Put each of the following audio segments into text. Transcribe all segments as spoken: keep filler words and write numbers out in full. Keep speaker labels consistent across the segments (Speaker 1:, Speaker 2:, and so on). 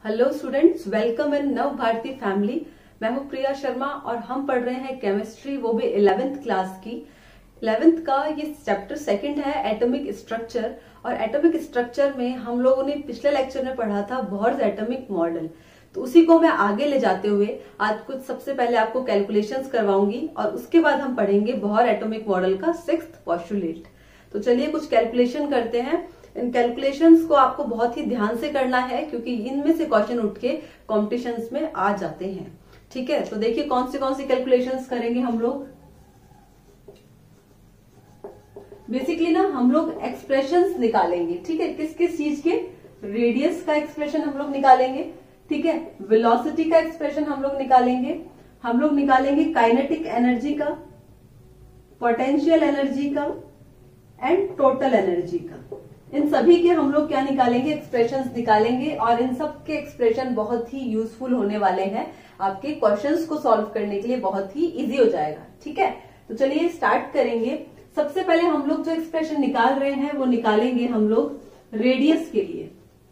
Speaker 1: Hello students, welcome in नव Bharti family. मैं हूं प्रिया शर्मा और हम पढ़ रहे हैं केमिस्ट्री, वो भी इलेवेंथ क्लास की। इलेवेंथ का ये चैप्टर सेकंड है, एटॉमिक स्ट्रक्चर। और एटॉमिक स्ट्रक्चर में हम लोगों ने पिछले लेक्चर में पढ़ा था बोहर्स एटॉमिक मॉडल। तो उसी को मैं आगे ले जाते हुए आज कुछ सबसे पहले आपको कैलकुलेशंस करवाऊंगी और उसके बाद हम पढ़ेंगे बोहर एटॉमिक मॉडल का सिक्स्थ पोस्टुलेट। तो चलिए कुछ कैलकुलेशन करते हैं। इन कैलकुलेशंस को आपको बहुत ही ध्यान से करना है क्योंकि इनमें से क्वेश्चन उठ के कॉम्पिटिशन्स में आ जाते हैं। ठीक है, तो देखिए कौन सी कौन सी कैलकुलेशंस करेंगे हम लोग। बेसिकली ना हम लोग एक्सप्रेशंस निकालेंगे। ठीक है, किस किस चीज के, रेडियस का एक्सप्रेशन हम लोग निकालेंगे। ठीक है, वेलोसिटी का एक्सप्रेशन हम लोग निकालेंगे। हम लोग निकालेंगे काइनेटिक एनर्जी का, पोटेंशियल एनर्जी का एंड टोटल एनर्जी का। इन सभी के हम लोग क्या निकालेंगे, एक्सप्रेशंस निकालेंगे। और इन सब के एक्सप्रेशन बहुत ही यूजफुल होने वाले हैं, आपके क्वेश्चंस को सॉल्व करने के लिए बहुत ही इजी हो जाएगा। ठीक है, तो चलिए स्टार्ट करेंगे। सबसे पहले हम लोग जो एक्सप्रेशन निकाल रहे हैं वो निकालेंगे हम लोग रेडियस के लिए।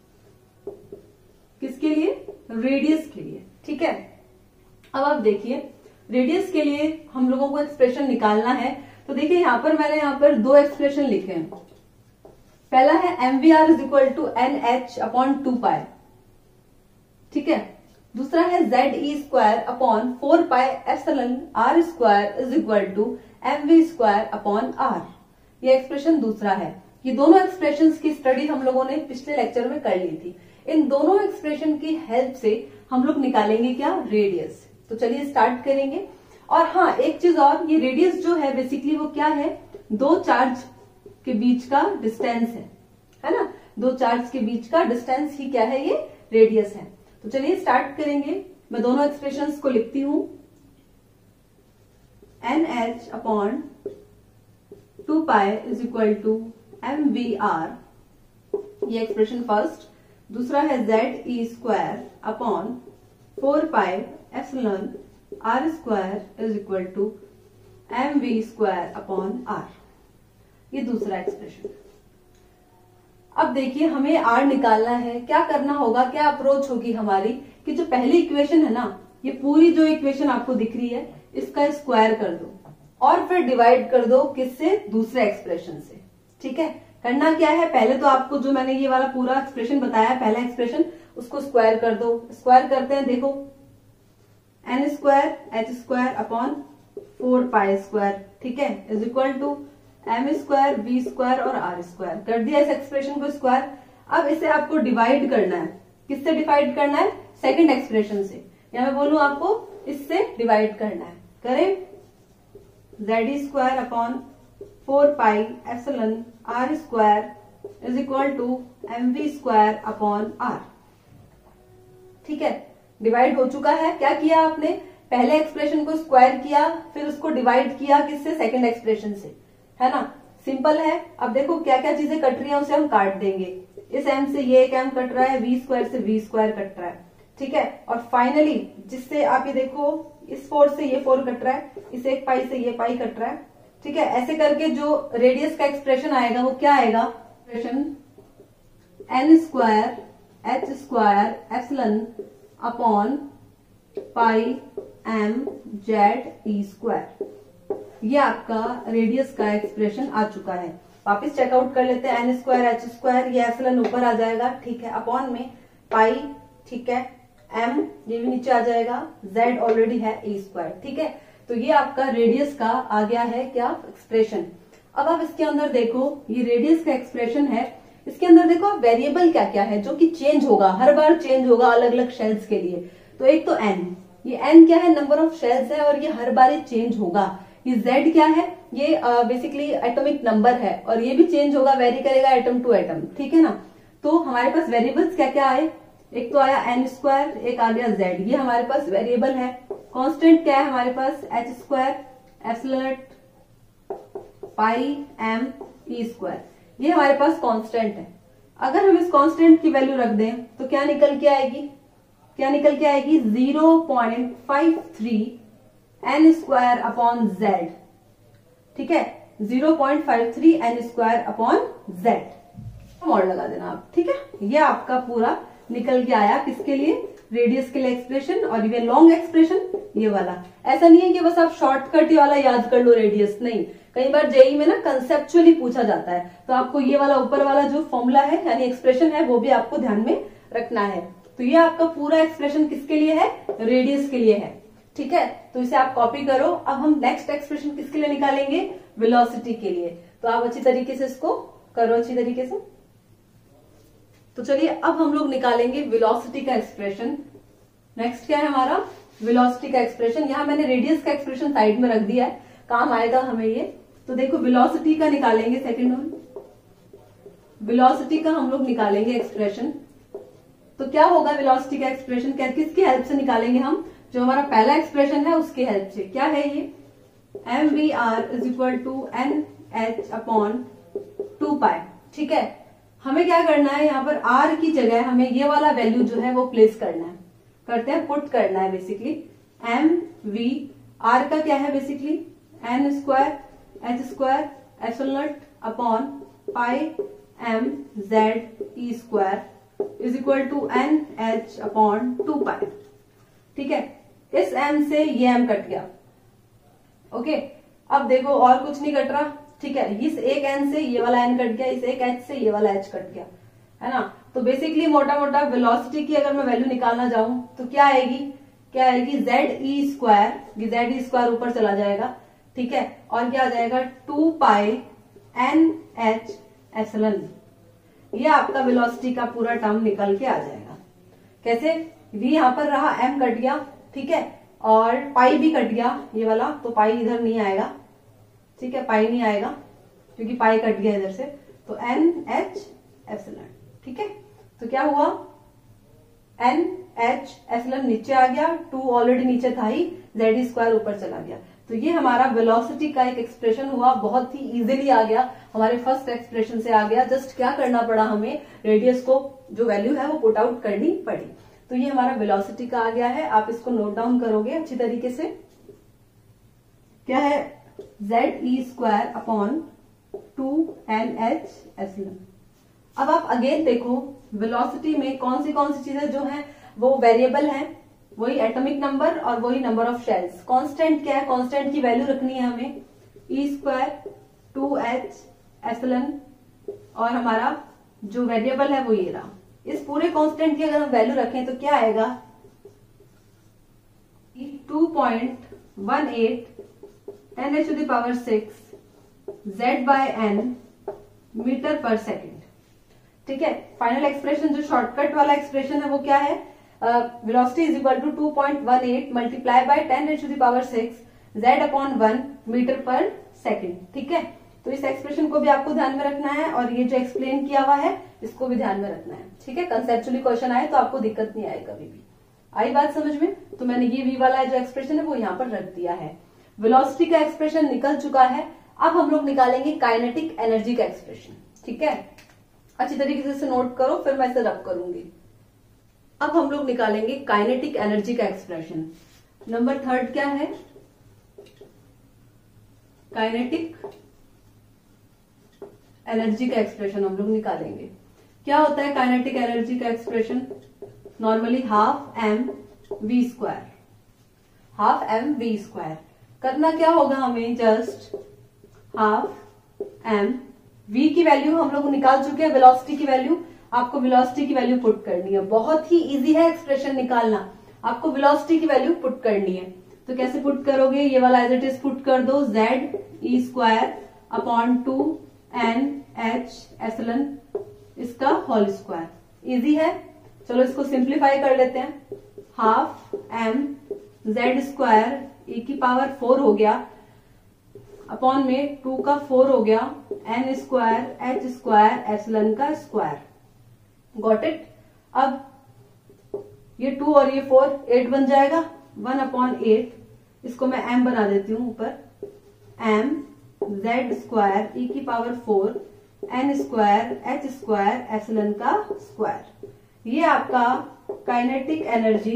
Speaker 1: किसके लिए, रेडियस के लिए। ठीक है, अब आप देखिए रेडियस के लिए हम लोगों को एक्सप्रेशन निकालना है। तो देखिए यहाँ पर मैंने यहाँ पर दो एक्सप्रेशन लिखे हैं। पहला है M V R is equal to N H upon two pi. ठीक है, दूसरा है Z E square upon four pi epsilon R square is equal to M V square upon R. ये एक्सप्रेशन दूसरा है। ये दोनों एक्सप्रेशंस की स्टडी हम लोगों ने पिछले लेक्चर में कर ली थी। इन दोनों एक्सप्रेशन की हेल्प से हम लोग निकालेंगे क्या, रेडियस। तो चलिए स्टार्ट करेंगे। और हाँ, एक चीज और, ये रेडियस जो है बेसिकली वो क्या है, दो चार्ज के बीच का डिस्टेंस है, है ना। दो चार्ज के बीच का डिस्टेंस ही क्या है, ये रेडियस है। तो चलिए स्टार्ट करेंगे। मैं दोनों एक्सप्रेशंस को लिखती हूं। N H upon two pi is equal to M V R, ये एक्सप्रेशन फर्स्ट। दूसरा है Z E square upon four pi epsilon R square is equal to M V square upon R, ये दूसरा expression. अब देखिए हमें are निकालना है। क्या करना होगा, क्या अप्रोच होगी हमारी, कि जो पहली इक्वेशन है ना, ये पूरी जो इक्वेशन आपको दिख रही है इसका स्क्वायर कर दो और फिर डिवाइड कर दो किससे, दूसरे एक्सप्रेशन से। ठीक है, करना क्या है, पहले तो आपको जो मैंने ये वाला पूरा एक्सप्रेशन बताया, पहला एक्सप्रेशन, उसको स्क्वायर कर दो। स्क्वायर करते हैं, देखो N square H square upon four pi square, ठीक है, is equal to M square V square और आर स्क्वायर। कर दिया इस एक्सप्रेशन को स्क्वायर। अब इसे आपको डिवाइड करना है। किससे डिवाइड करना है, सेकंड एक्सप्रेशन से, या मैं बोलूं आपको इससे डिवाइड करना है। करें, Z square upon four pi epsilon R square is equal to M V square upon R. ठीक है, डिवाइड हो चुका है। क्या किया आपने, पहले एक्सप्रेशन को स्क्वायर किया, फिर उसको डिवाइड किया किससे, सेकंड एक्सप्रेशन से, है ना। सिंपल है। अब देखो क्या क्या चीजें कट रही है उसे हम काट देंगे। इस एम से ये एक एम कट रहा है, वी स्क्वायर से वी स्क्वायर कट रहा है। ठीक है, और फाइनली जिससे आप ये देखो, इस फोर से ये फोर कट रहा है, इस एक पाई से ये पाई कट रहा है। ठीक है, ऐसे करके जो रेडियस का एक्सप्रेशन आएगा वो क्या आएगा, expression N square H square epsilon upon pi M Z E square. ये आपका रेडियस का एक्सप्रेशन आ चुका है। वापस चेकआउट कर लेते हैं। एन स्क्वायर एच स्क्वायर, ये एप्सिलॉन ऊपर आ जाएगा, ठीक है, अपॉन में पाई, ठीक है, एम ये भी नीचे आ जाएगा, जेड ऑलरेडी है, ई स्क्वायर। ठीक है, तो ये आपका रेडियस का आ गया है क्या, एक्सप्रेशन। अब आप इसके अंदर देखो, ये रेडियस का एक्सप्रेशन है। इसके अंदर देखो आप वेरिएबल क्या क्या है जो कि चेंज होगा, हर बार चेंज होगा अलग अलग शेल्स के लिए। तो एक तो एन, ये एन क्या है, नंबर ऑफ शेल्स है और ये हर बार चेंज होगा। ये Z क्या है, ये बेसिकली एटॉमिक नंबर है और ये भी चेंज होगा, वेरी करेगा एटम टू एटम। ठीक है ना। तो हमारे पास वेरिएबल्स क्या क्या आए, एक तो आया एन स्क्वायर, एक आ गया Z, ये हमारे पास वेरिएबल है। कांस्टेंट क्या है हमारे पास, H square epsilon pi M E square, ये हमारे पास कांस्टेंट है। अगर हम इस कांस्टेंट की वैल्यू रख दें तो क्या निकल के आएगी, क्या निकल के आएगी, zero point five three N square upon Z. ठीक है, zero point five three N square upon Z, mod लगा देना आप। ठीक है, ये आपका पूरा निकल के आया किसके लिए, रेडियस के लिए एक्सप्रेशन, और ये लॉन्ग एक्सप्रेशन ये वाला। ऐसा नहीं है कि बस आप शॉर्टकट वाला याद कर लो रेडियस, नहीं, कई बार जेई में ना कंसेप्चुअली पूछा जाता है, तो आपको ये वाला ऊपर वाला जो फॉर्मूला है यानी एक्सप्रेशन है वो भी आपको ध्यान में रखना है। तो ये आपका पूरा एक्सप्रेशन किसके लिए है, रेडियस के लिए है, ठीक है। तो इसे आप कॉपी करो। अब हम नेक्स्ट एक्सप्रेशन किसके लिए निकालेंगे, वेलोसिटी के लिए। तो आप अच्छी तरीके से इसको करो, अच्छी तरीके से। तो चलिए अब हम लोग निकालेंगे वेलोसिटी का एक्सप्रेशन। नेक्स्ट क्या है हमारा, वेलोसिटी का एक्सप्रेशन। यहां मैंने रेडियस का एक्सप्रेशन साइड में रख दिया है, काम आएगा हमें ये। तो देखो वेलोसिटी का निकालेंगे, सेकंड वन वेलोसिटी का हम लोग निकालेंगे एक्सप्रेशन। तो क्या होगा वेलोसिटी का एक्सप्रेशन, क्या किसकी हेल्प से निकालेंगे हम, जो हमारा पहला एक्सप्रेशन है उसकी हेल्प से। क्या है ये, M V R is equal to N H upon two pi, ठीक है। हमें क्या करना है, यहाँ पर आर की जगह हमें ये वाला वैल्यू जो है वो प्लेस करना है, करते हैं, पुट करना है बेसिकली। एम वी आर का क्या है basically, N square H square epsilon not upon pi M Z E square is equal to N H upon two pi, ठीक है। इस एम से ये एम कट गया, ओके। अब देखो और कुछ नहीं कट रहा, ठीक है। इस एक एन से ये वाला एन कट गया, इस एक एच से ये वाला एच कट गया, है ना। तो बेसिकली मोटा मोटा वेलोसिटी की अगर मैं वैल्यू निकालना चाहूं तो क्या आएगी, क्या आएगी, Z E square, Z E square ऊपर चला जाएगा, ठीक है। और क्या आ जाएगा, two pi N H epsilon. ये आपका वेलोसिटी का पूरा टर्म निकल के आ जाएगा। कैसे, वी यहां पर रहा, एम कट गया, ठीक है, और पाई भी कट गया ये वाला, तो पाई इधर नहीं आएगा, ठीक है, पाई नहीं आएगा क्योंकि पाई कट गया इधर से। तो एन एच एप्सिलॉन, ठीक है। तो क्या हुआ, एन एच एप्सिलॉन नीचे आ गया, टू ऑलरेडी नीचे था ही, जेड ई स्क्वायर ऊपर चला गया। तो ये हमारा वेलोसिटी का एक एक्सप्रेशन हुआ, बहुत ही इजीली आ गया, हमारे फर्स्ट एक्सप्रेशन से आ गया। जस्ट क्या करना पड़ा हमें, रेडियस को जो वैल्यू है वो पुट आउट करनी पड़ी। तो ये हमारा वेलोसिटी का आ गया है। आप इसको नोट डाउन करोगे अच्छी तरीके से। क्या है, Z E square upon two N H epsilon. अब आप अगेन देखो वेलोसिटी में कौन सी कौन सी चीजें जो हैं वो वेरिएबल हैं, वही एटॉमिक नंबर और वही नंबर ऑफ शेल्स। कांस्टेंट क्या है, कांस्टेंट की वैल्यू रखनी है हमें, E square two H epsilon, और हमारा जो वेरिएबल है वो ये रहा। इस पूरे कांस्टेंट की अगर हम वैल्यू रखें तो क्या आएगा, two point one eight N H to the power six Z by N metre per second, ठीक है। फाइनल एक्सप्रेशन जो शॉर्टकट वाला एक्सप्रेशन है वो क्या है, velocity is equal to two point one eight multiply by ten H to the power six Z upon one metre per second, ठीक है। तो इस एक्सप्रेशन को भी आपको ध्यान में रखना है, और ये जो एक्सप्लेन किया हुआ है इसको भी ध्यान में रखना है, ठीक है। कंसेप्चुअली क्वेश्चन आए तो आपको दिक्कत नहीं आए कभी भी। आई बात समझ में। तो मैंने ये वी वाला जो एक्सप्रेशन है वो यहाँ पर रख दिया है। वेलोसिटी का एक्सप्रेशन निकल चुका है। अब हम लोग निकालेंगे काइनेटिक एनर्जी का एक्सप्रेशन, ठीक है। अच्छी तरीके से नोट करो, फिर मैं इसे रब करूंगी। अब हम लोग निकालेंगे काइनेटिक एनर्जी का एक्सप्रेशन। नंबर थर्ड क्या है, काइनेटिक एनर्जी का एक्सप्रेशन हम लोग निकालेंगे। क्या होता है काइनेटिक एनर्जी का expression, normally half M V square, half M V square. करना क्या होगा हमें, जस्ट हाफ एम वी की वैल्यू हम लोग निकाल चुके हैं, वेलोसिटी की वैल्यू, आपको वेलोसिटी की वैल्यू पुट करनी है। बहुत ही इजी है एक्सप्रेशन निकालना, आपको वेलोसिटी की वैल्यू पुट करनी है। तो कैसे पुट करोगे, ये वाला एज इट इज पुट कर दो, Z E square upon two N H epsilon इसका होल स्क्वायर। इजी है, चलो इसको सिंप्लीफाई कर लेते हैं। Half M Z square E की पावर फोर हो गया, अपॉन में टू का फोर हो गया, N square H square epsilon का स्क्वायर। Got it. अब ये टू और ये फोर एट बन जाएगा, वन अपॉन एट, इसको मैं एम बना देती हूं ऊपर, एम जेड स्क्वायर ई की power four N square H square epsilon का स्क्वायर। ये आपका काइनेटिक एनर्जी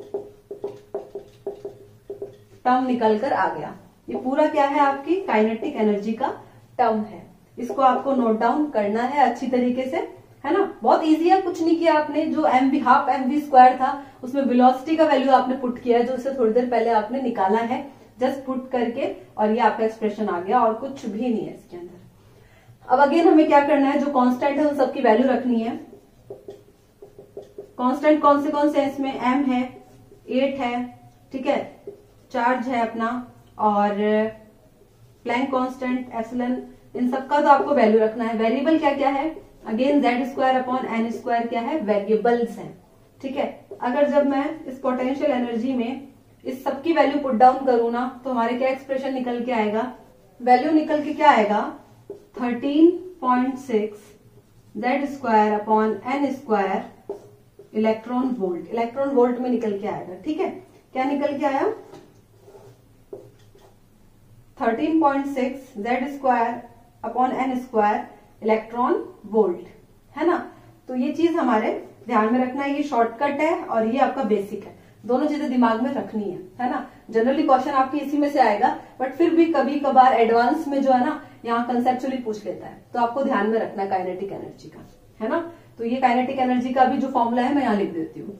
Speaker 1: टर्म निकल कर आ गया। ये पूरा क्या है, आपकी काइनेटिक एनर्जी का टर्म है। इसको आपको नोट डाउन करना है अच्छी तरीके से, है ना। बहुत इजी है, कुछ नहीं किया आपने, जो M V half M V square था उसमें वेलोसिटी का वैल्यू आपने पुट किया है, जो उससे थोड़ी देर पहले आपने निकाला है, जस्ट पुट करके, और ये आपका एक्सप्रेशन आ गया, और कुछ भी नहीं है इसके अंदर। अब अगेन हमें क्या करना है, जो कांस्टेंट है उन सबकी वैल्यू रखनी है। कांस्टेंट कौन से कौन से है इसमें, एम है, एट है, ठीक है, चार्ज है अपना, और प्लैंक कांस्टेंट, एप्सिलॉन, इन सबका तो आपको वैल्यू रखना है। वेरिएबल क्या क्या है, again Z square upon N square क्या है, वेरिएबल्स हैं, ठीक है। अगर जब मैं इस पोटेंशियल एनर्जी में इस सबकी वैल्यू पुट डाउन करूं ना, तो हमारे क्या एक्सप्रेशन निकल के आएगा, वैल्यू निकल के क्या आएगा, thirteen point six Z square upon N square electron volt, electron volt में निकल के आएगा, ठीक है। क्या निकल के आया, thirteen point six Z square upon N square electron volt, है ना। तो ये चीज हमारे ध्यान में रखना है, ये शॉर्टकट है और ये आपका बेसिक है, दोनों चीजें दिमाग में रखनी है, है ना। जनरली क्वेश्चन आपकी इसी में से आएगा, बट फिर भी कभी कभार एडवांस में जो है ना, यहाँ कंसेप्चुअली पूछ लेता है, तो आपको ध्यान में रखना है काइनेटिक एनर्जी का, है ना। तो ये काइनेटिक एनर्जी का भी जो फॉर्मूला है मैं यहाँ लिख देती हूँ,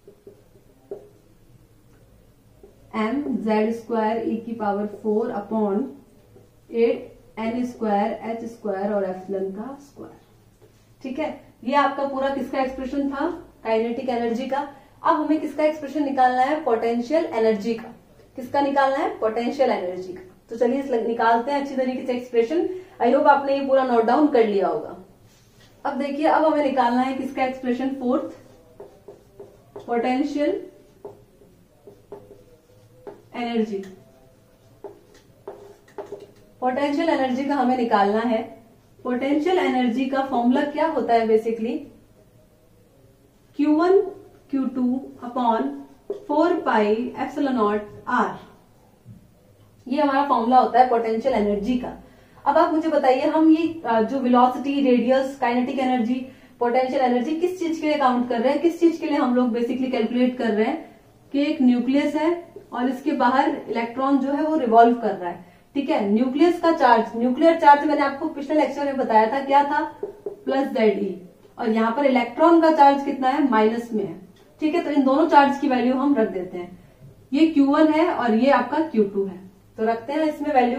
Speaker 1: एम जेड स्क्वायर ई की power four upon eight N square H square और एप्सिलॉन का स्क्वायर, ठीक है। ये आपका पूरा किसका एक्सप्रेशन था, काइनेटिक एनर्जी का। अब हमें किसका एक्सप्रेशन निकालना है, पोटेंशियल एनर्जी का। किसका निकालना है, पोटेंशियल एनर्जी का। तो चलिए निकालते हैं अच्छी तरीके से एक्सप्रेशन। आई होप आपने ये पूरा नोट डाउन कर लिया होगा। अब देखिए, अब हमें निकालना है किसका expression, fourth, potential energy. Potential energy का हमें निकालना है। पोटेंशियल एनर्जी का फॉर्मूला क्या होता है, basically Q one Q two upon four pi epsilon naught R, ये हमारा फॉर्मूला होता है पोटेंशियल एनर्जी का। अब आप मुझे बताइए, हम ये जो velocity, radius, kinetic energy, potential energy किस चीज के लिए काउंट कर रहे हैं, किस चीज के लिए हम लोग बेसिकली कैलकुलेट कर रहे हैं, कि एक न्यूक्लियस है और इसके बाहर इलेक्ट्रॉन जो है वो रिवॉल्व कर रहा है, ठीक है। न्यूक्लियस का चार्ज, न्यूक्लियर चार्ज मैंने आपको पिछले लेक्चर में बताया था, क्या था, प्लस जेड ई, और यहाँ पर इलेक्ट्रॉन का चार्ज कितना है, माइनस में है, ठीक है। तो इन दोनों चार्ज की वैल्यू हम रख देते हैं, ये क्यू वन है और ये आपका क्यू टू है, तो रखते हैं इसमें value,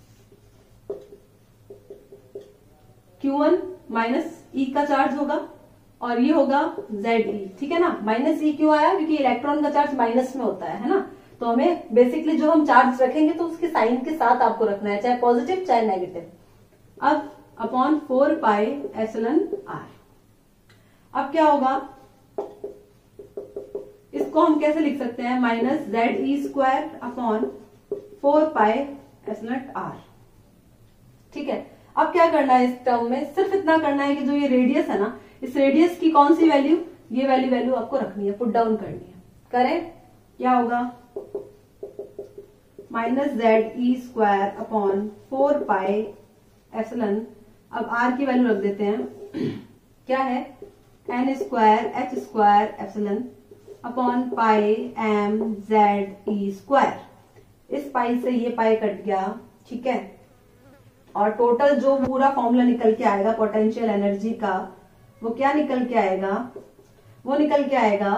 Speaker 1: Q one minus E का चार्ज होगा और ये होगा जेड ई, ठीक है ना। माइनस ई क्यों आया, क्योंकि इलेक्ट्रॉन का चार्ज माइनस में होता है, है ना। तो हमें बेसिकली जो हम चार्ज रखेंगे तो उसके साइन के साथ आपको रखना है, चाहे पॉजिटिव चाहे नेगेटिव। अब upon four pi epsilon R, अब क्या होगा, इसको हम कैसे लिख सकते हैं, minus Z E square upon four pi epsilon R, ठीक है। अब क्या करना है इस टर्म में, सिर्फ इतना करना है कि जो ये रेडियस है ना, इस रेडियस की कौन सी वैल्यू, ये वैल्यू वैल्यू आपको रखनी है, पुट डाउन करनी है। करें, क्या होगा, minus Z E square upon four pi epsilon, अब आर की वैल्यू रख देते हैं, क्या है, N square H square epsilon upon pi M Z E square. इस पाई से ये पाई कट गया, ठीक है, और टोटल जो पूरा फॉर्मूला निकल के आएगा पोटेंशियल एनर्जी का, वो क्या निकल के आएगा, वो निकल के आएगा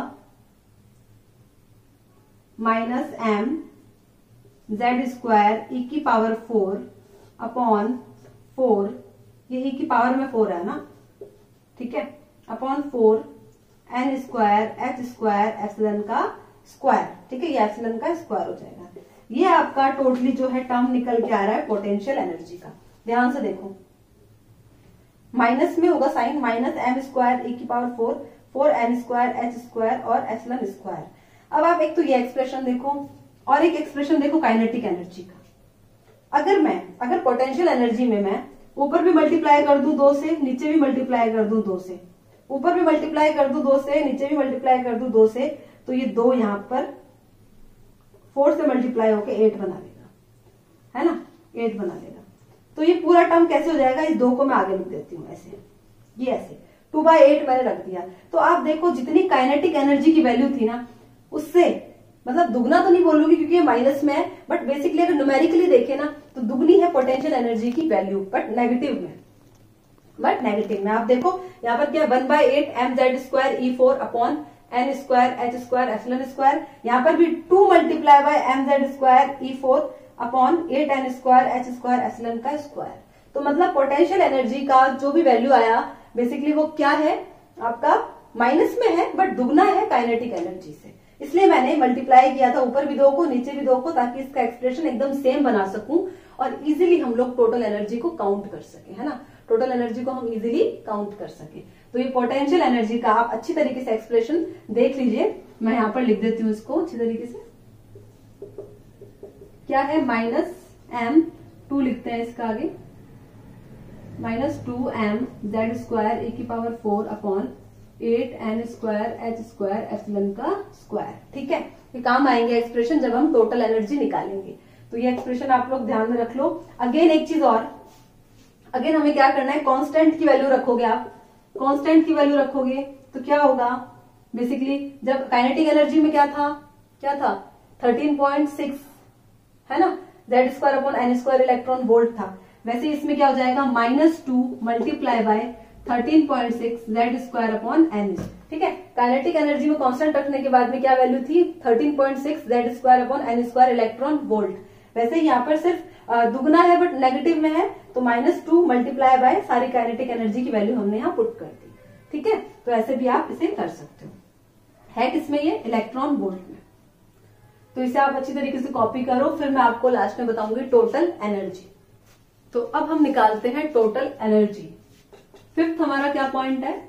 Speaker 1: minus M Z square E की पावर फोर अपॉन फोर, ये ई की पावर में फोर है ना, ठीक है, upon four N square H square epsilon का स्क्वायर, ठीक है, ये एप्सिलॉन का स्क्वायर हो जाएगा। ये आपका टोटली जो है टर्म निकल के आ रहा है पोटेंशियल एनर्जी का। ध्यान से देखो, माइनस में होगा sign, minus M square E की power four, four N square H square और एप्सिलॉन स्क्वायर। अब आप एक तो ये एक्सप्रेशन देखो और एक एक्सप्रेशन देखो काइनेटिक एनर्जी का। अगर मैं अगर पोटेंशियल एनर्जी में मैं ऊपर भी मल्टीप्लाई कर दूं दो से, नीचे भी मल्टीप्लाई कर दूं दो से, ऊपर भी मल्टीप्लाई कर दूं दो से, नीचे भी मल्टीप्लाई कर दूं दो से, तो ये दो यहां पर फोर से मल्टीप्लाई होकर एट बना देगा, है ना, एट बना देगा। तो ये पूरा टर्म कैसे हो जाएगा, इस दो को मैं आगे लिख देती हूँ ऐसे, ये ऐसे टू बाई एट मैंने रख दिया। तो आप देखो जितनी काइनेटिक एनर्जी की वैल्यू थी ना, उससे मतलब दुगना तो नहीं बोलूंगी क्योंकि ये माइनस में है, बट बेसिकली अगर न्यूमेरिकली देखे ना तो दुगनी है पोटेंशियल एनर्जी की वैल्यू, बट नेगेटिव में। बट नेगेटिव में। आप देखो यहाँ पर क्या one by eight M Z square E four upon N square H square epsilon square, यहाँ पर भी two multiply by M Z square E four upon eight N square H square epsilon का स्क्वायर। तो मतलब potential energy का जो भी value आया बेसिकली वो क्या है आपका माइनस में है, बट दुगना है काइनेटिक एनर्जी से। इसलिए मैंने मल्टीप्लाई किया था ऊपर भी दो को नीचे भी दो को, ताकि इसका एक्सप्रेशन एकदम सेम बना सकूं और इजीली हम लोग टोटल एनर्जी को काउंट कर सके, है ना। टोटल एनर्जी को हम इजीली काउंट कर सके। तो ये पोटेंशियल एनर्जी का आप अच्छी तरीके से एक्सप्रेशन देख लीजिए। मैं यहां पर लिख देती हूँ इसको अच्छी तरीके से। क्या है माइनस एम टू लिखते हैं इसका आगे, minus two M Z square A की power four upon eight N square H square epsilon का स्क्वायर। ठीक है, ये काम आएंगे एक्सप्रेशन जब हम टोटल एनर्जी निकालेंगे। तो ये एक्सप्रेशन आप लोग ध्यान में रख लो। अगेन एक चीज और, अगेन हमें क्या करना है, कांस्टेंट की वैल्यू रखोगे आप। कांस्टेंट की वैल्यू रखोगे तो क्या होगा, बेसिकली जब काइनेटिक एनर्जी में क्या था, क्या था थर्टीन पॉइंट सिक्स, है ना, Z square upon N square electron volt था। वैसे इसमें क्या हो जाएगा, minus two multiply by thirteen point six Z square upon N. ठीक है, काइनेटिक एनर्जी में कांस्टेंट रखने के बाद में क्या वैल्यू थी, thirteen point six Z square upon N square electron volt. वैसे यहाँ पर सिर्फ दुगना है बट नेगेटिव में है, तो माइनस टू मल्टीप्लाई बाय सारी काइनेटिक एनर्जी की वैल्यू हमने यहाँ पुट कर दी। ठीक है, तो ऐसे भी आप इसे कर सकते हो। है किसमें ये, इलेक्ट्रॉन वोल्ट में। तो इसे आप अच्छी तरीके से कॉपी करो, फिर मैं आपको लास्ट में बताऊंगी टोटल एनर्जी। तो अब हम निकालते हैं टोटल एनर्जी। फिफ्थ हमारा क्या पॉइंट है,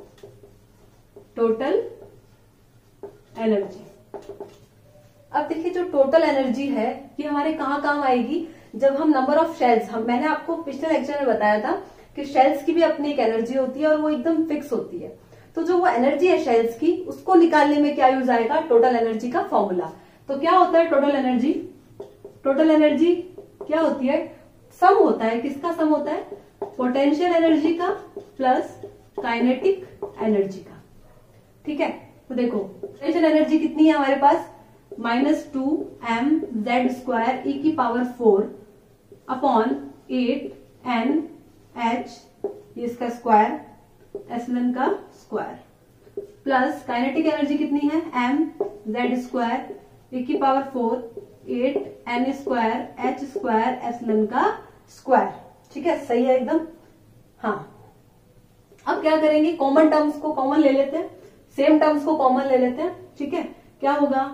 Speaker 1: टोटल एनर्जी। अब देखिए जो टोटल एनर्जी है ये हमारे कहाँ काम आएगी, जब हम नंबर ऑफ शेल्स, हम मैंने आपको पिछले लेक्चर में बताया था कि शेल्स की भी अपनी एक एनर्जी होती है और वो एकदम फिक्स होती है। तो जो वो एनर्जी है शेल्स की, उसको निकालने में क्या यूज आएगा, टोटल एनर्जी का फॉर्मूला। तो क्या होता है टोटल एनर्जी, टोटल एनर्जी क्या होती है, सम होता है, किसका सम होता है, पोटेंशियल एनर्जी का प्लस काइनेटिक एनर्जी का। ठीक है, तो देखो पोटेंशियल एनर्जी कितनी है हमारे पास, minus two M Z square E की power four upon eight N H ये इसका स्क्वायर एप्सिलॉन का स्क्वायर प्लस काइनेटिक एनर्जी कितनी है, एम जेड स्क्वायर ए की power four eight N square H square epsilon का स्क्वायर। ठीक है, सही है एकदम। हाँ, अब क्या करेंगे, कॉमन टर्म्स को कॉमन ले लेते हैं, सेम टर्म्स को कॉमन ले लेते हैं। ठीक है, क्या होगा,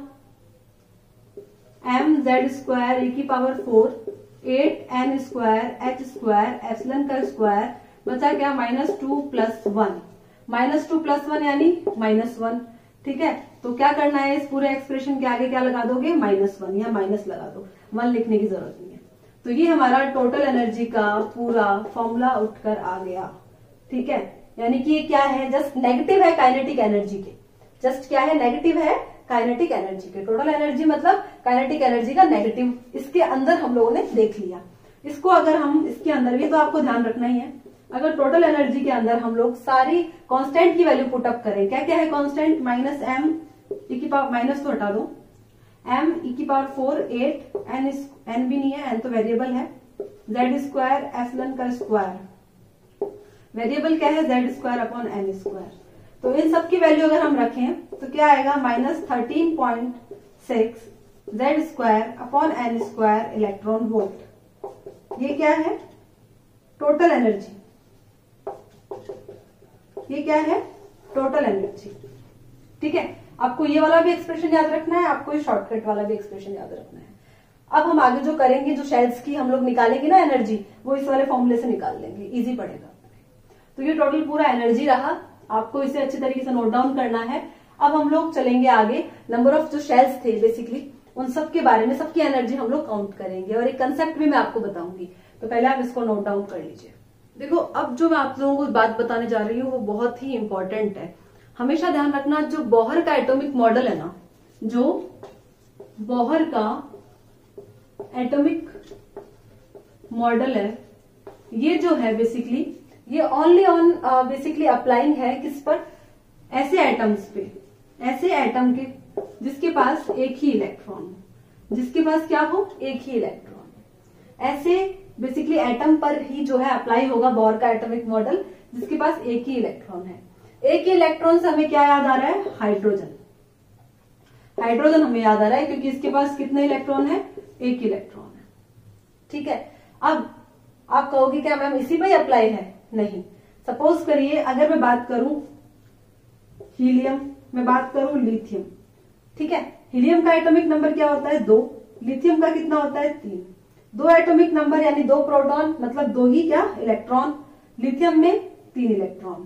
Speaker 1: एम जेड स्क्वायर ए की power four eight N square H square epsilon का स्क्वायर बचा क्या, minus two plus one, minus two plus one यानी माइनस वन। ठीक है, तो क्या करना है, इस पूरे एक्सप्रेशन के आगे क्या लगा दोगे, माइनस वन या माइनस लगा दो, वन लिखने की जरूरत नहीं है। तो ये हमारा टोटल एनर्जी का पूरा फॉर्मूला उठकर आ गया। ठीक है, यानी कि ये क्या है, जस्ट नेगेटिव है काइनेटिक एनर्जी के, जस्ट क्या है, नेगेटिव है काइनेटिक एनर्जी के। टोटल एनर्जी मतलब काइनेटिक एनर्जी का नेगेटिव, इसके अंदर हम लोगों ने देख लिया। इसको अगर हम इसके अंदर भी, तो आपको ध्यान रखना ही है, अगर टोटल एनर्जी के अंदर हम लोग सारी कांस्टेंट की वैल्यू पुटअप करें, क्या क्या है कांस्टेंट, माइनस एम ई की पावर, माइनस तो हटा दो, एम ई की power four eight N N भी नहीं है, एन तो वेरिएबल है, जेड स्क्वायर एप्सिलॉन का स्क्वायर, वेरिएबल क्या है, Z square upon N square. तो इन सब की वैल्यू अगर हम रखें तो क्या आएगा, minus thirteen point six Z square upon N square electron volt. ये क्या है, टोटल एनर्जी, ये क्या है, टोटल एनर्जी। ठीक है, आपको ये वाला भी एक्सप्रेशन याद रखना है, आपको ये शॉर्टकट वाला भी एक्सप्रेशन याद रखना है। अब हम आगे जो करेंगे, जो शेल्स की हम लोग निकालेंगे ना एनर्जी, वो इस वाले फॉर्मूले से निकाल लेंगे, इजी पड़ेगा। तो ये टोटल पूरा एनर्जी रहा, आपको इसे अच्छी तरीके से नोट डाउन करना है। अब हम लोग चलेंगे आगे, नंबर ऑफ जो शेल्स थे बेसिकली उन सब के बारे में, सबकी एनर्जी हम लोग काउंट करेंगे और एक कंसेप्ट भी मैं आपको बताऊंगी। तो पहले आप इसको नोट डाउन कर लीजिए। देखो, अब जो मैं आप लोगों को बात बताने जा रही हूँ वो बहुत ही इंपॉर्टेंट है। हमेशा ध्यान रखना, जो बोहर का एटॉमिक मॉडल है ना, जो बोहर का एटॉमिक मॉडल है, ये जो है बेसिकली ये ओनली ऑन बेसिकली अप्लाइंग है किस पर, ऐसे एटम्स पे, ऐसे एटम के जिसके पास एक ही इलेक्ट्रॉन हो, जिसके पास क्या हो, एक ही इलेक्ट्रॉन। ऐसे बेसिकली एटम पर ही जो है अप्लाई होगा बोर का एटॉमिक मॉडल, जिसके पास एक ही इलेक्ट्रॉन है। एक ही इलेक्ट्रॉन से हमें क्या याद आ रहा है? हाइड्रोजन। हाइड्रोजन हमें याद आ रहा है क्योंकि इसके पास कितने इलेक्ट्रॉन है? एक इलेक्ट्रॉन है। ठीक है, अब आप कहोगे क्या मैम इसी पे अप्लाई है? नहीं। सपोज करिए अगर मैं बात करूं हीलियम, मैं बात करूं लिथियम। ठीक है, हीलियम का एटॉमिक नंबर क्या होता है? दो। लिथियम का कितना होता है? तीन। दो एटॉमिक नंबर यानी दो प्रोटॉन, मतलब दो ही क्या इलेक्ट्रॉन। लिथियम में तीन इलेक्ट्रॉन।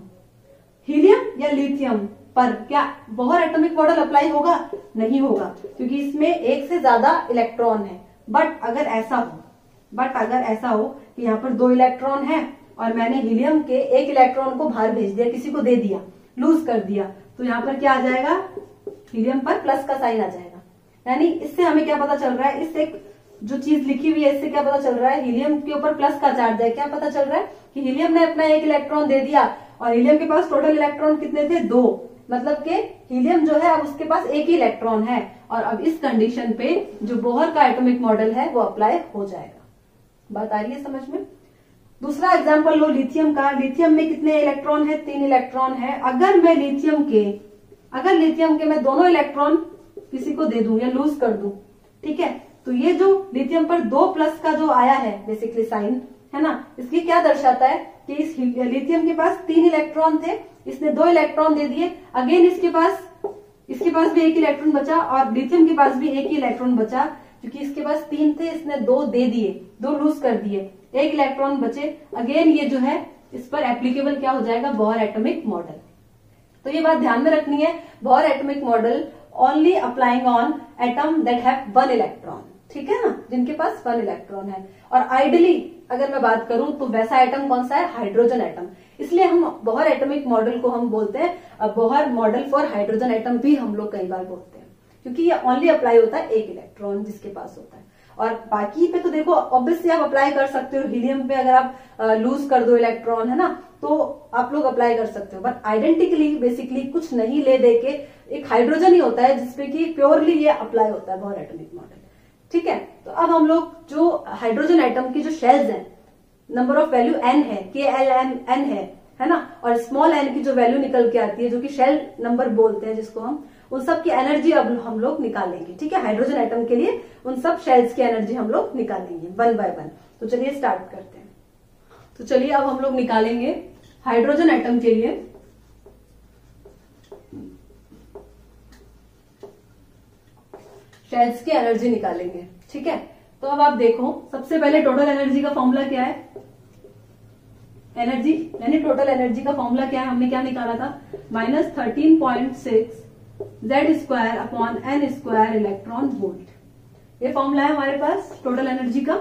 Speaker 1: हीलियम या लिथियम पर क्या बोहर एटॉमिक मॉडल अप्लाई होगा? नहीं होगा, क्योंकि इसमें एक से ज्यादा इलेक्ट्रॉन है। बट अगर ऐसा हो बट अगर ऐसा हो कि यहाँ पर दो इलेक्ट्रॉन है और मैंने हीलियम के एक इलेक्ट्रॉन को बाहर भेज दिया, किसी को दे दिया, लूज कर दिया, तो यहाँ पर क्या आ जाएगा? हीलियम पर प्लस का साइन आ जाएगा। यानी इससे हमें क्या पता चल रहा है? इससे जो चीज लिखी हुई है इससे क्या पता चल रहा है? हीलियम के ऊपर प्लस का चार्ज है। क्या पता चल रहा है? कि हीलियम ने अपना एक इलेक्ट्रॉन दे दिया और हीलियम के पास टोटल इलेक्ट्रॉन कितने थे? दो। मतलब कि हीलियम जो है अब उसके पास एक ही इलेक्ट्रॉन है और अब इस कंडीशन पे जो बोहर का एटॉमिक मॉडल है वो अप्लाई हो जाएगा। बात आ रही है समझ में? दूसरा एग्जांपल लो लिथियम का। लिथियम में कितने इलेक्ट्रॉन है? तीन इलेक्ट्रॉन है। अगर मैं लिथियम के अगर लिथियम के मैं दोनों इलेक्ट्रॉन किसी को दे दूं या लूज कर दूं, ठीक है, तो ये जो लिथियम पर दो प्लस का जो आया है बेसिकली साइन, है ना, इसकी क्या दर्शाता है कि इस लिथियम के पास तीन इलेक्ट्रॉन थे, इसने दो इलेक्ट्रॉन दे दिए। अगेन इसके पास इसके पास भी एक इलेक्ट्रॉन बचा और लिथियम के पास भी एक ही इलेक्ट्रॉन बचा, क्योंकि इसके पास तीन थे, इसने दो दे दिए, दो लूज कर दिए, एक इलेक्ट्रॉन बचे। अगेन ये जो है इस पर एप्लीकेबल क्या हो जाएगा? Bohr atomic model. तो ये बात ध्यान में रखनी है, Bohr atomic model only applying on atom that have one electron. ठीक है ना, जिनके पास वन इलेक्ट्रॉन है। और आइडियली अगर मैं बात करूं तो वैसा एटम कौन सा है? Hydrogen atom. इसलिए हम बोहर एटॉमिक मॉडल को हम बोलते हैं Bohr model for hydrogen atom भी हम लोग कई बार बोलते हैं, क्योंकि ये ओनली अप्लाई होता है एक इलेक्ट्रॉन जिसके पास होता है। और बाकी पे तो देखो ऑब्वियसली आप अप्लाई कर सकते हो। हीलियम पे अगर आप लूज कर दो इलेक्ट्रॉन, है ना, तो आप लोग अप्लाई कर सकते हो। बट आइडेंटिकली बेसिकली कुछ नहीं ले दे के एक हाइड्रोजन ही होता है जिसपे कि प्योरली ये अप्लाई होता है बोहर एटॉमिक मॉडल। ठीक है, तो अब हम लोग जो हाइड्रोजन एटम की जो शेल्स हैं, नंबर ऑफ वैल्यू एन है, के एल एन एन है है ना, और स्मॉल एन की जो वैल्यू निकल के आती है जो कि शेल नंबर बोलते हैं जिसको हम, उन सब की एनर्जी अब हम लोग निकालेंगे। ठीक है, हाइड्रोजन एटम के लिए उन सब शेल्स की एनर्जी हम लोग निकालेंगे वन बाय वन। तो चलिए स्टार्ट करते हैं। तो चलिए अब हम लोग निकालेंगे हाइड्रोजन एटम के लिए शेल्स की एनर्जी निकालेंगे। ठीक है, तो अब आप देखो सबसे पहले टोटल एनर्जी का फॉर्मूला क्या है? एनर्जी यानी टोटल एनर्जी का फॉर्मूला क्या है? हमने क्या निकाला था? Minus thirteen point six Z square upon N square electron volt. ये फॉर्मूला है हमारे पास टोटल एनर्जी का।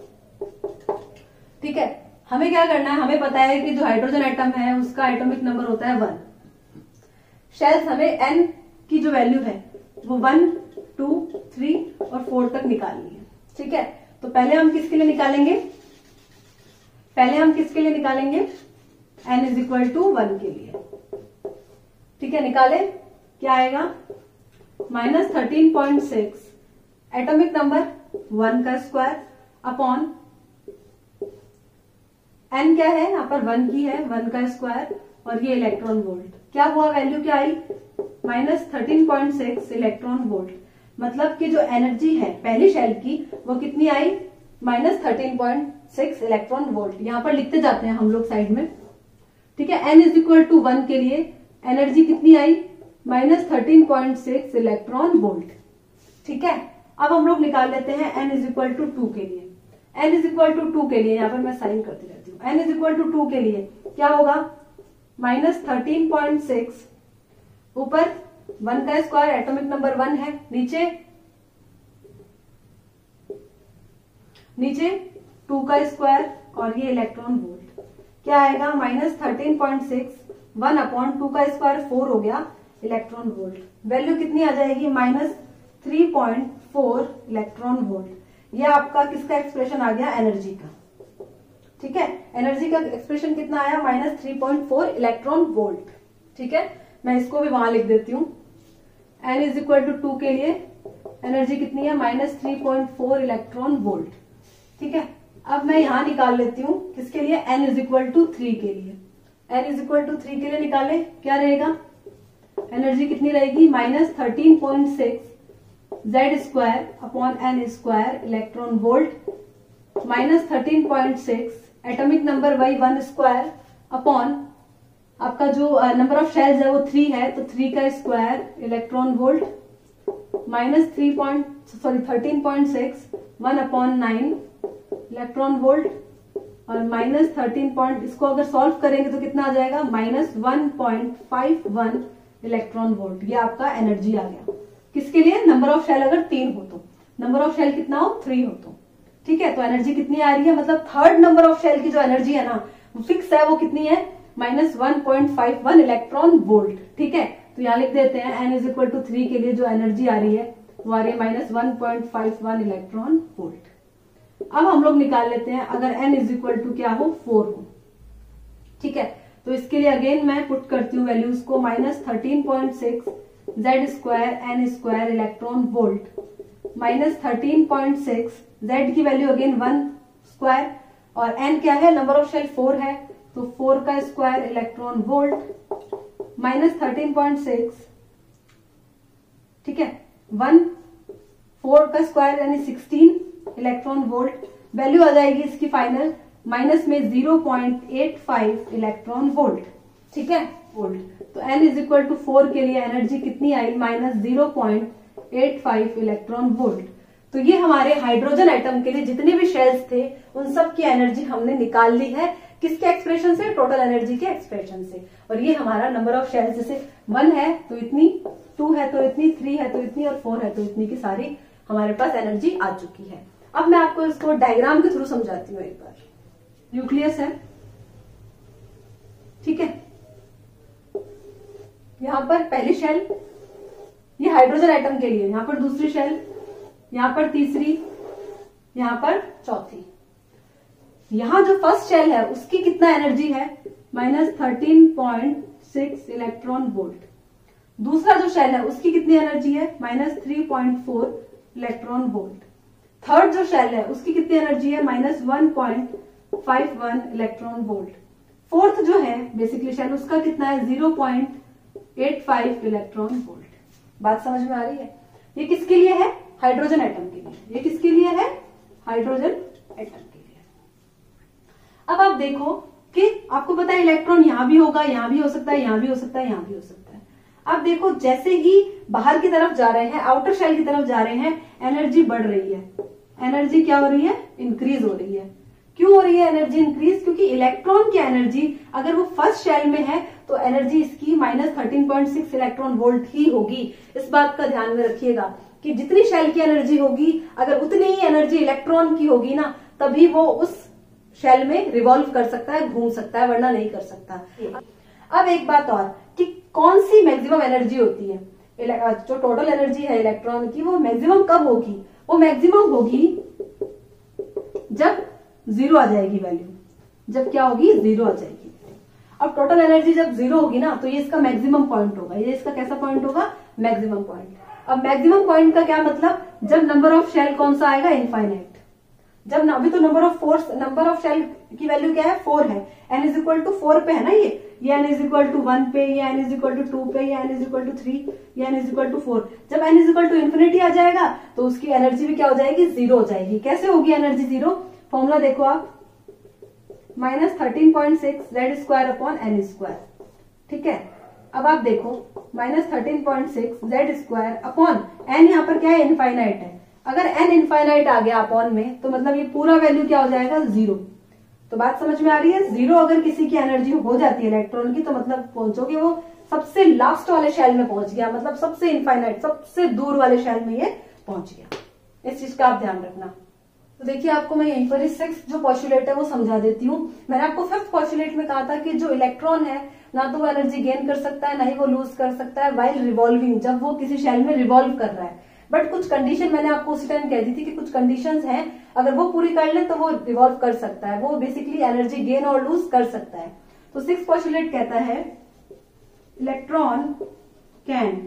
Speaker 1: ठीक है, हमें क्या करना है? हमें पता है कि जो हाइड्रोजन एटम है उसका एटॉमिक नंबर होता है वन। शेल्स हमें एन की जो वैल्यू है वो वन, टू, थ्री और फोर तक निकालनी है। ठीक है, तो पहले हम किसके लिए निकालेंगे? पहले हम किसके लिए निकालेंगे? n is equal to one के लिए। ठीक है, निकाले, क्या आएगा? Minus thirteen point six atomic number one का स्क्वायर अपॉन n क्या है? यहाँ पर वन ही है, वन का स्क्वायर और ये इलेक्ट्रॉन वोल्ट। क्या हुआ? वैल्यू क्या आई? Minus thirteen point six electron volt. मतलब कि जो एनर्जी है पहली शेल की वो कितनी आई? Minus thirteen point six electron volt. यहां पर लिखते जाते हैं हम लोग साइड में। ठीक है, N is equal to one के लिए एनर्जी कितनी आई? Minus thirteen point six electron volt. ठीक है, अब हम लोग निकाल लेते हैं N is equal to two के लिए। N is equal to two के लिए यहां पर मैं साइन करती रहती हूँ। N is equal to two के लिए क्या होगा? माइनस थर्टीन पॉइंट सिक्स, ऊपर वन का स्क्वायर, एटॉमिक नंबर वन है, नीचे नीचे टू का स्क्वायर और ये इलेक्ट्रॉन वोल्ट। क्या आएगा? Minus thirteen point six, one upon two का स्क्वायर फोर हो गया इलेक्ट्रॉन वोल्ट। वैल्यू कितनी आ जाएगी? Minus three point four electron volt. ये आपका किसका एक्सप्रेशन आ गया? एनर्जी का। ठीक है, एनर्जी का एक्सप्रेशन कितना आया? Minus three point four electron volt. ठीक है, मैं इसको भी वहां लिख देती हूँ। N is equal to two के लिए एनर्जी कितनी है? Minus three point four electron volt. ठीक है, अब मैं यहां निकाल लेती हूं किसके लिए, n is equal to three के लिए। n is equal to three के लिए निकाले, क्या रहेगा, एनर्जी कितनी रहेगी, minus thirteen point six Z square upon N square electron volt minus thirteen point six atomic number वही वन स्क्वायर अपॉन आपका जो नंबर ऑफ शेल्स है वो थ्री है तो थ्री का square electron volt minus three point sorry thirteen point six one upon nine electron volt और minus thirteen point, इसको अगर सॉल्व करेंगे तो कितना आ जाएगा, minus one point five one electron volt. ये आपका एनर्जी आ गया किसके लिए, नंबर ऑफ शेल अगर तीन हो तो, नंबर ऑफ शेल कितना हो, थ्री हो तो, ठीक है। तो एनर्जी कितनी आ रही है, मतलब थर्ड नंबर ऑफ शेल की जो एनर्जी है ना वो फिक्स है, वो कितनी है, minus one point five one electron volt, ठीक है। तो यहां लिख देते हैं N is equal to three के लिए जो एनर्जी आ रही है वो आ रही है minus one point five one electron volt. अब हम लोग निकाल लेते हैं अगर एन इज इक्वल टू क्या हो, फोर हो, ठीक है। तो इसके लिए अगेन मैं पुट करती हूँ वैल्यूज को, minus thirteen point six Z square n square electron volt minus thirteen point six, Z की वैल्यू अगेन वन स्क्वायर और एन क्या है, नंबर ऑफ शेल फोर है तो फोर का square electron volt minus thirteen point six, ठीक है, one four का स्क्वायर यानी सिक्सटीन इलेक्ट्रॉन वोल्ट। वैल्यू आ जाएगी इसकी फाइनल माइनस में zero point eight five electron volt, ठीक है, वोल्ट। तो n is equal to four के लिए एनर्जी कितनी आई, minus zero point eight five electron volt. तो ये हमारे हाइड्रोजन एटम के लिए जितने भी शेल्स थे उन सब की एनर्जी हमने निकाल ली है, किसके एक्सप्रेशन से, टोटल एनर्जी के एक्सप्रेशन से। और ये हमारा नंबर ऑफ शेल्स, जैसे वन है तो इतनी, टू है तो इतनी, थ्री है तो इतनी और फोर है तो इतनी की सारी हमारे पास एनर्जी आ चुकी है। अब मैं आपको इसको डायग्राम के थ्रू समझाती हूँ एक बार। न्यूक्लियस है, ठीक है, यहां पर पहली शेल, ये हाइड्रोजन एटम के लिए, यहां पर दूसरी शेल, यहां पर तीसरी, यहां पर चौथी। यहां जो फर्स्ट शेल है उसकी कितना एनर्जी है, minus thirteen point six electron volt. दूसरा जो शेल है उसकी कितनी एनर्जी है, minus three point four electron volt. Third जो शेल है उसकी कितनी एनर्जी है, minus one point five one electron volt. Fourth जो है बेसिकली शेल, उसका कितना है, zero point eight five electron volt. बात समझ में आ रही है। ये किसके लिए है, हाइड्रोजन एटम के लिए। ये किसके लिए है, हाइड्रोजन एटम के लिए। अब आप देखो कि आपको पता है इलेक्ट्रॉन यहां भी होगा, यहां भी हो सकता है, यहां भी हो सकता है, यहां भी हो सकता है। अब देखो जैसे ही बाहर की तरफ जा रहे हैं, आउटर शेल की तरफ जा रहे हैं, एनर्जी बढ़ रही है, एनर्जी क्या हो रही है, इंक्रीज हो रही है। क्यों हो रही है एनर्जी इंक्रीज, क्योंकि इलेक्ट्रॉन की एनर्जी अगर वो फर्स्ट शेल में है तो एनर्जी इसकी minus thirteen point six electron volt ही होगी। इस बात का ध्यान में रखिएगा कि जितनी शेल की एनर्जी होगी अगर उतनी ही एनर्जी इलेक्ट्रॉन की होगी ना, तभी वो उस शेल में रिवॉल्व कर सकता है, घूम सकता है, वरना नहीं कर सकता। अब एक बात और कि कौन सी मैक्सिमम एनर्जी होती है, जो टोटल एनर्जी है इलेक्ट्रॉन की, वो मैक्सिमम कब होगी, वो मैक्सिमम होगी जब जीरो आ जाएगी वैल्यू, जब क्या होगी, जीरो आ जाएगी। अब टोटल एनर्जी जब जीरो होगी ना तो ये इसका मैक्सिमम पॉइंट होगा, ये इसका कैसा पॉइंट होगा, मैक्सिमम पॉइंट। अब मैक्सिमम पॉइंट का क्या मतलब, जब नंबर ऑफ शेल कौन सा आएगा, इनफाइनाइट। जब अभी तो number of force, number of shell की वैल्यू क्या है, फोर है, N is equal to four पे है ना, ये ये n is equal to one पे, ये n is equal to two पे, ये n is equal to three, ये n is equal to four. जब n is equal to infinity आ जाएगा तो उसकी एनर्जी भी क्या हो जाएगी, जीरो हो जाएगी। कैसे होगी एनर्जी जीरो, फॉर्मूला देखो आप, minus thirteen point six Z square upon N square, ठीक है। अब आप देखो minus thirteen point six Z square upon n, यहाँ पर क्या है, इनफाइनाइट है। अगर एन इनफाइनाइट आ गया अपॉन में तो मतलब ये पूरा वैल्यू क्या हो जाएगा, जीरो। तो बात समझ में आ रही है, जीरो अगर किसी की एनर्जी हो जाती है इलेक्ट्रॉन की तो मतलब पहुंचोगे वो सबसे लास्ट वाले शेल में पहुंच गया, मतलब सबसे इनफाइनाइट, सबसे दूर वाले शेल में ये पहुंच गया। इस चीज का आप ध्यान रखना। तो देखिए आपको मैं यहीं पर इस सिक्स जो पॉस्टुलेट है वो समझा देती हूँ। मैंने आपको फिफ्थ पॉस्टुलेट में कहा था कि जो इलेक्ट्रॉन है ना तो वो एनर्जी गेन कर सकता है ना ही वो लूज कर सकता है वाइल रिवॉल्विंग, जब वो किसी शेल में रिवॉल्व कर रहा है। बट कुछ कंडीशन मैंने आपको उसी टाइम कह दी थी कि कुछ कंडीशंस हैं, अगर वो पूरी कर ले तो वो रिवॉल्व कर सकता है, वो बेसिकली एनर्जी गेन और लूज कर सकता है। तो सिक्स पॉस्टुलेट कहता है इलेक्ट्रॉन कैन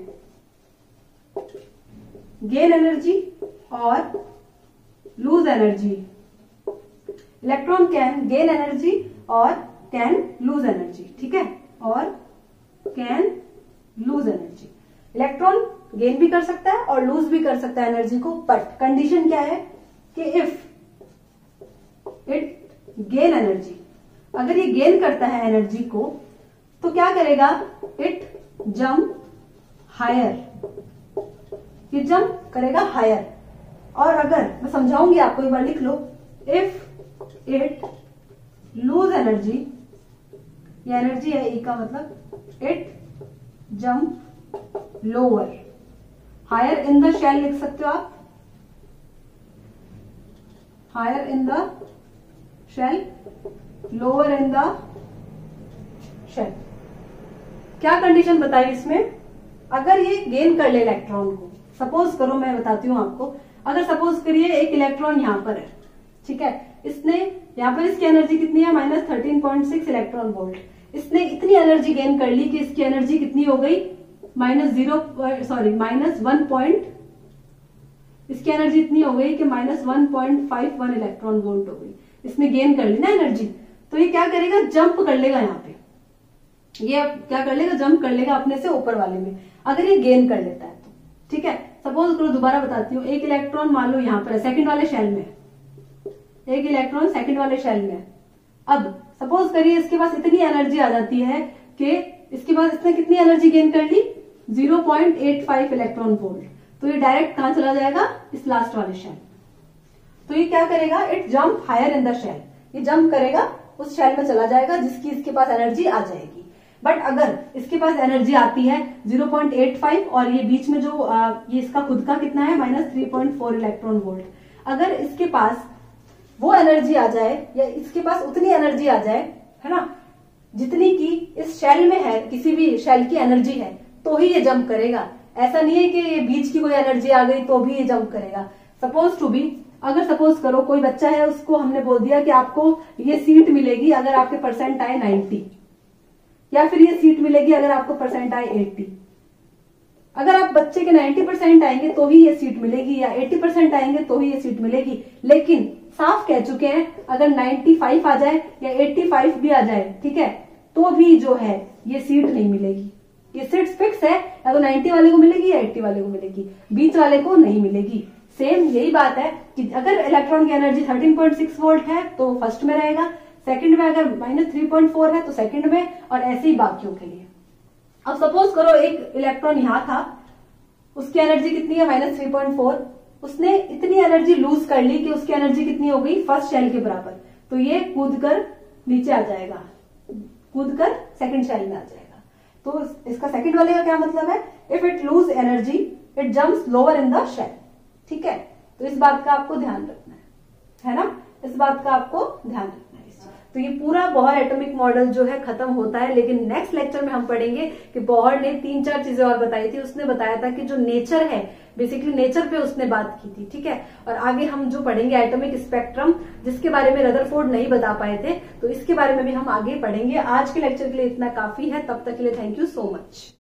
Speaker 1: गेन एनर्जी और lose energy electron can gain energy और कैन लूज एनर्जी, ठीक है, और can lose energy. Electron gain भी कर सकता है और लूज भी कर सकता है एनर्जी को, बट कंडीशन क्या है कि इफ इट गेन एनर्जी, अगर ये गेन करता है एनर्जी को तो क्या करेगा, इट जंप हायर, ये जंप करेगा हायर। और अगर मैं समझाऊंगी आपको, एक बार लिख लो, इफ इट लूज एनर्जी, ये एनर्जी है ई का मतलब, it jump lower, higher in the shell लिख सकते हो आप, higher in the shell, lower in the shell. क्या कंडीशन बताई इसमें, अगर ये गेन कर ले इलेक्ट्रॉन को, सपोज करो, मैं बताती हूं आपको, अगर सपोज करिए एक इलेक्ट्रॉन यहां पर है, ठीक है, इसने यहां पर इसकी एनर्जी कितनी है, minus thirteen point six electron volt, इसने इतनी एनर्जी गेन कर ली कि इसकी एनर्जी कितनी हो गई, minus zero sorry minus one point, इसकी एनर्जी इतनी हो गई कि minus one point five one electron volt हो गई, इसने गेन कर ली ना एनर्जी। तो ये क्या करेगा, जंप कर लेगा यहाँ पे, ये क्या कर लेगा, जंप कर लेगा अपने से ऊपर वाले में, अगर ये गेन कर लेता है तो, ठीक है। सपोज करो, दोबारा बताती हूँ, एक इलेक्ट्रॉन मान लो यहाँ पर है, सेकंड वाले शेल में, एक इलेक्ट्रॉन सेकंड वाले शेल में। अब सपोज करिए इसके पास इतनी एनर्जी आ जाती है कि इसके पास इसने कितनी एनर्जी गेन कर ली, zero point eight five electron volt, तो ये डायरेक्ट कहां चला जाएगा, इस लास्ट वाले शेल। तो ये क्या करेगा, it jump higher in the shell, ये जंप करेगा उस शेल में चला जाएगा जिसकी इसके पास एनर्जी आ जाएगी। बट अगर इसके पास एनर्जी आती है जीरो पॉइंट एट फाइव और ये बीच में जो आ, ये इसका खुद का कितना है, minus three point four electron volt, अगर इसके पास वो एनर्जी आ जाए या इसके पास उतनी एनर्जी आ जाए, है ना, जितनी की इस शेल में है, किसी भी शेल की एनर्जी है, तो ही ये जंप करेगा। ऐसा नहीं है कि ये बीच की कोई एनर्जी आ गई तो भी ये जंप करेगा। सपोज टू बी, अगर सपोज करो कोई बच्चा है, उसको हमने बोल दिया कि आपको ये सीट मिलेगी अगर आपके परसेंट आए नाइन्टी, या फिर ये सीट मिलेगी अगर आपको परसेंट आए एट्टी। अगर आप बच्चे के नाइन्टी परसेंट आएंगे तो ही ये सीट मिलेगी, या एट्टी परसेंट आएंगे तो ही ये सीट मिलेगी। लेकिन साफ कह चुके हैं, अगर नाइन्टी फाइव आ जाए या एट्टी फाइव भी आ जाए, ठीक है, तो भी जो है ये सीट नहीं मिलेगी। ये सीट फिक्स है, या तो नाइन्टी वाले को मिलेगी या एट्टी वाले को मिलेगी, बीच वाले को नहीं मिलेगी। सेम यही बात है कि अगर इलेक्ट्रॉन की energy thirteen point six volt है तो फर्स्ट में रहेगा, सेकंड में अगर माइनस थ्री पॉइंट फोर है तो सेकंड में, और ऐसे ही बाकियों के लिए। अब सपोज करो एक इलेक्ट्रॉन यहां था, उसकी एनर्जी कितनी है, माइनस थ्री पॉइंट फोर, उसने इतनी एनर्जी लूज कर ली कि उसकी एनर्जी कितनी हो गई, फर्स्ट शेल के बराबर, तो ये कूद कर नीचे आ जाएगा, कूद कर सेकंड शेल में आ जाएगा। तो इसका सेकंड वाले का क्या मतलब है, if it lose energy it jumps lower in the shell, ठीक है। तो इस बात का आपको ध्यान रखना है, है ना, इस बात का आपको ध्यान रखना है। तो ये पूरा बोहर एटॉमिक मॉडल जो है खत्म होता है, लेकिन नेक्स्ट लेक्चर में हम पढ़ेंगे कि बोहर ने तीन चार चीजें और बताई थी। उसने बताया था कि जो नेचर है, बेसिकली नेचर पे उसने बात की थी, ठीक है। और आगे हम जो पढ़ेंगे एटॉमिक स्पेक्ट्रम, जिसके बारे में रदरफोर्ड नहीं बता पाए थे, तो इसके बारे में भी हम आगे पढ़ेंगे। आज के लेक्चर के लिए इतना काफी है, तब तक के लिए थैंक यू सो मच।